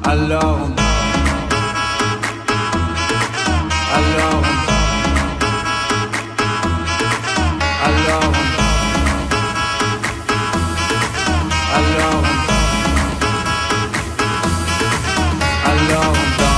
Alors on alors alors alors alors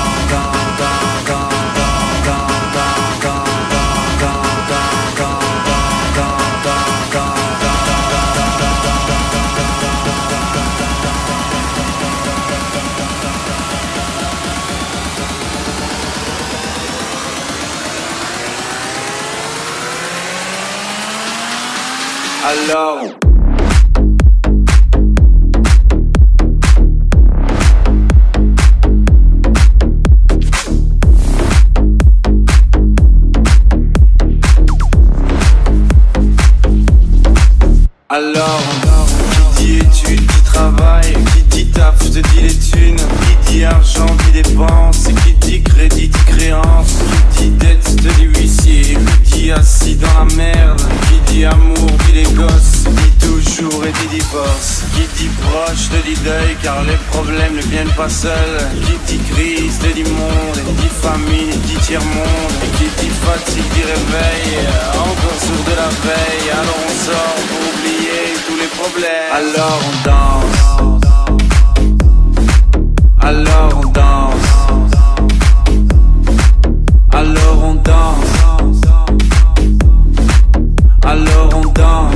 qui dit études, qui travaille, qui dit taf, te dit les thunes, qui dit argent, dit dépense, qui dit crédit, dit créance, qui dit dette, te dit huissier, qui dit assis dans la merde, qui dit amour, dit les gosses, dit toujours et dit divorce, qui dit proche, te dit deuil, car les problèmes ne viennent pas seuls, qui dit crise, te dit monde, qui dit famine, dit tiers-monde, qui dit fatigue, dit réveil, encore sourd de la veille, alors on sort pour oublier tous les problèmes. Alors on danse, alors on danse, alors on danse, alors on danse,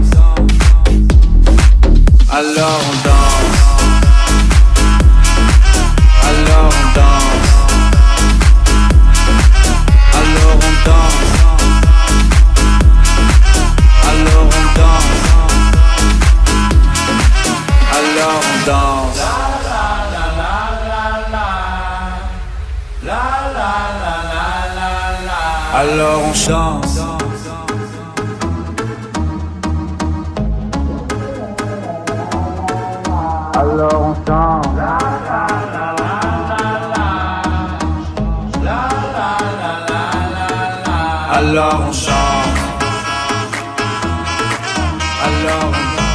alors on danse, alors on danse, alors on danse, alors on danse, alors on danse. Alors on chante. Alors on chante. Alors on chante. Alors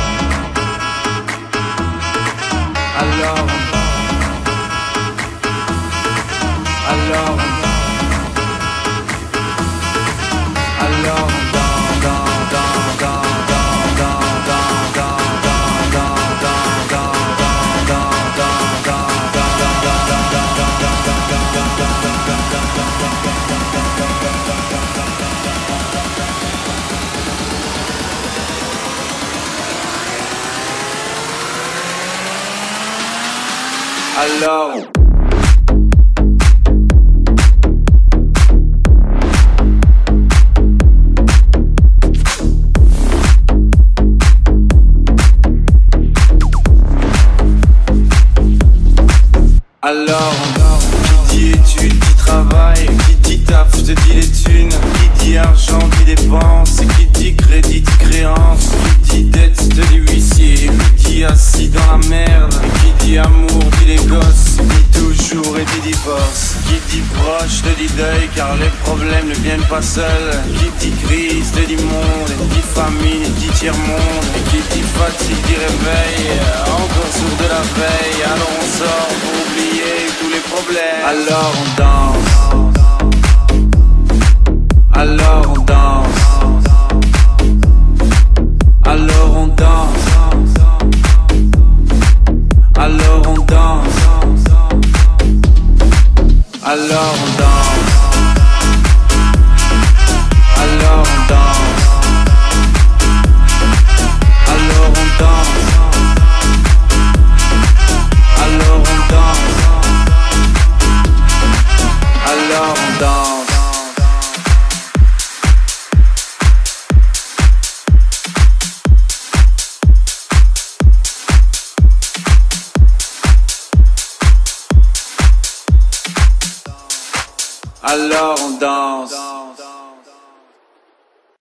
qui dit études, qui travaille, qui dit taf, te dit les thunes, qui dit argent, dit dépense, qui dit crédit, dit créance, qui dit dette, te dit huissier, qui dit assis dans la merde, qui dit amour, dit les gosses, dit toujours et dit divorce, qui dit proche, te dit deuil, car les problèmes ne viennent pas seuls, qui dit crise, te dit monde, dit famine, dit tiers-monde, qui dit fatigue, dit réveil, encore sourd de la veille, alors on sort pour oublier tous les problèmes. Alors on danse, alors on danse, alors on danse, alors on danse, alors on danse, alors on danse, alors on danse, alors on danse, alors on danse. Alors on danse.